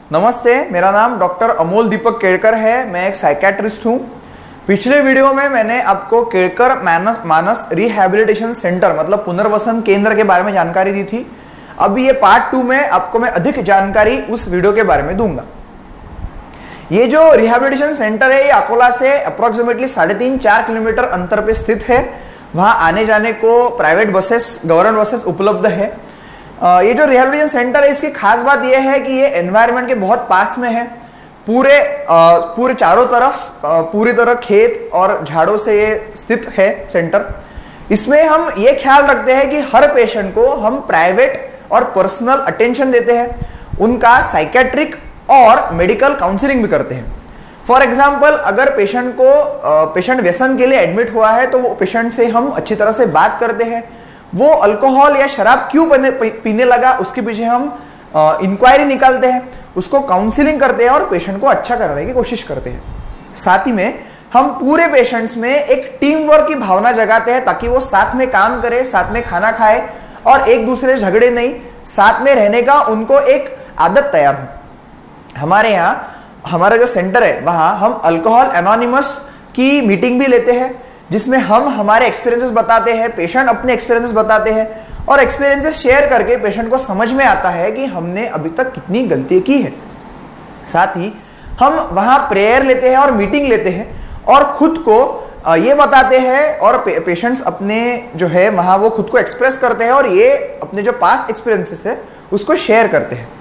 नमस्ते, मेरा नाम डॉक्टर अमोल दीपक केड़कर है। मैं एक साइकेट्रिस्ट हूँ। पिछले वीडियो में मैंने आपको केड़कर मानस रिहैबिलिटेशन सेंटर मतलब पुनर्वसन केंद्र के बारे में जानकारी दी थी। अब ये पार्ट 2 में आपको मैं अधिक जानकारी उस वीडियो के बारे में दूंगा। ये जो रिहैबिलिटेशन सेंटर है ये अकोला से अप्रोक्सीमेटली 3.5-4 किलोमीटर अंतर पे स्थित है। वहाँ आने जाने को प्राइवेट बसेस, गवर्नमेंट बसेस उपलब्ध है। ये जो रिहैबिलिटेशन सेंटर है इसकी खास बात यह है कि ये एनवायरनमेंट के बहुत पास में है। पूरे चारों तरफ पूरी तरह खेत और झाड़ों से ये स्थित है सेंटर। इसमें हम ये ख्याल रखते हैं कि हर पेशेंट को हम प्राइवेट और पर्सनल अटेंशन देते हैं। उनका साइकेट्रिक और मेडिकल काउंसलिंग भी करते हैं। फॉर एग्जाम्पल, अगर पेशेंट व्यसन के लिए एडमिट हुआ है तो वो पेशेंट से हम अच्छी तरह से बात करते हैं। वो अल्कोहल या शराब क्यों पीने लगा उसके पीछे हम इंक्वायरी निकालते हैं, उसको काउंसलिंग करते हैं और पेशेंट को अच्छा करने की कोशिश करते हैं। साथ ही में हम पूरे पेशेंट्स में एक टीम वर्क की भावना जगाते हैं ताकि वो साथ में काम करे, साथ में खाना खाए और एक दूसरे से झगड़े नहीं, साथ में रहने का उनको एक आदत तैयार हो। हमारे यहाँ हमारा जो सेंटर है वहाँ हम अल्कोहल एनोनिमस की मीटिंग भी लेते हैं, जिसमें हम हमारे एक्सपीरियंसेस बताते हैं, पेशेंट अपने एक्सपीरियंसेस बताते हैं और एक्सपीरियंसेस शेयर करके पेशेंट को समझ में आता है कि हमने अभी तक कितनी गलती की है। साथ ही हम वहाँ प्रेयर लेते हैं और मीटिंग लेते हैं और खुद को ये बताते हैं और पेशेंट्स अपने जो है वहाँ वो खुद को एक्सप्रेस करते हैं और ये अपने जो पास्ट एक्सपीरियंसेस है उसको शेयर करते हैं।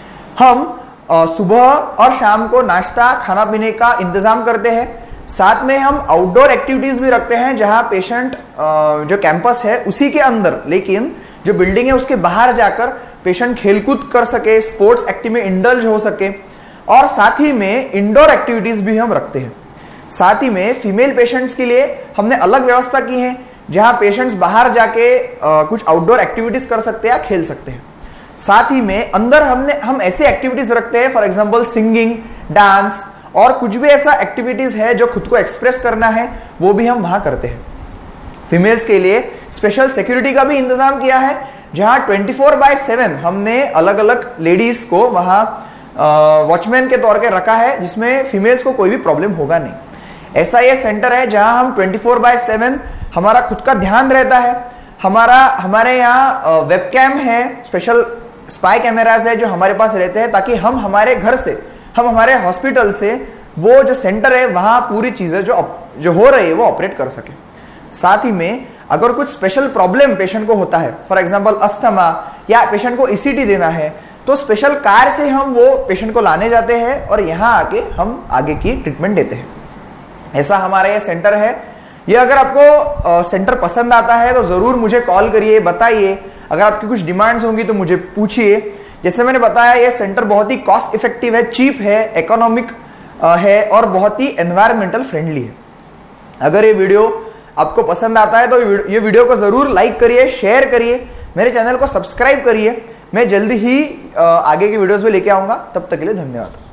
हम सुबह और शाम को नाश्ता खाना पीने का इंतजाम करते हैं। साथ में हम आउटडोर एक्टिविटीज भी रखते हैं जहां पेशेंट जो कैंपस है उसी के अंदर, लेकिन जो बिल्डिंग है उसके बाहर जाकर पेशेंट खेलकूद कर सके, स्पोर्ट्स एक्टिविटी में इंडल्ज हो सके। और साथ ही में इंडोर एक्टिविटीज भी हम रखते हैं। साथ ही में फीमेल पेशेंट्स के लिए हमने अलग व्यवस्था की है जहां पेशेंट्स बाहर जाके कुछ आउटडोर एक्टिविटीज कर सकते हैं या खेल सकते हैं। साथ ही में अंदर हम ऐसे एक्टिविटीज रखते हैं, फॉर एग्जाम्पल सिंगिंग, डांस और कुछ भी ऐसा एक्टिविटीज है जो खुद को एक्सप्रेस करना है वो भी हम वहां करते हैं। फीमेल्स के लिए स्पेशल सिक्योरिटी का भी इंतजाम किया है जहां 24/7 हमने अलग अलग लेडीज को वहां वॉचमैन के तौर पे रखा है, जिसमें फीमेल्स को कोई भी प्रॉब्लम होगा नहीं। ऐसा ये सेंटर है जहां हम 24/7 हमारा खुद का ध्यान रहता है। हमारे यहाँ वेबकैम है, स्पेशल स्पाई कैमराज है जो हमारे पास रहते हैं ताकि हम हमारे घर से, हम हमारे हॉस्पिटल से वो जो सेंटर है वहां पूरी चीजें जो हो रही है वो ऑपरेट कर सके। साथ ही में अगर कुछ स्पेशल प्रॉब्लम पेशेंट को होता है, फॉर एग्जांपल अस्थमा या पेशेंट को ईसीटी देना है, तो स्पेशल कार से हम वो पेशेंट को लाने जाते हैं और यहाँ आके हम आगे की ट्रीटमेंट देते हैं। ऐसा हमारा ये सेंटर है। ये अगर आपको सेंटर पसंद आता है तो जरूर मुझे कॉल करिए, बताइए। अगर आपकी कुछ डिमांड्स होंगी तो मुझे पूछिए। जैसे मैंने बताया ये सेंटर बहुत ही कॉस्ट इफेक्टिव है, चीप है, इकोनॉमिक है और बहुत ही एनवायरमेंटल फ्रेंडली है। अगर ये वीडियो आपको पसंद आता है तो ये वीडियो को जरूर लाइक करिए, शेयर करिए, मेरे चैनल को सब्सक्राइब करिए। मैं जल्दी ही आगे की वीडियोस में लेके आऊंगा। तब तक के लिए धन्यवाद।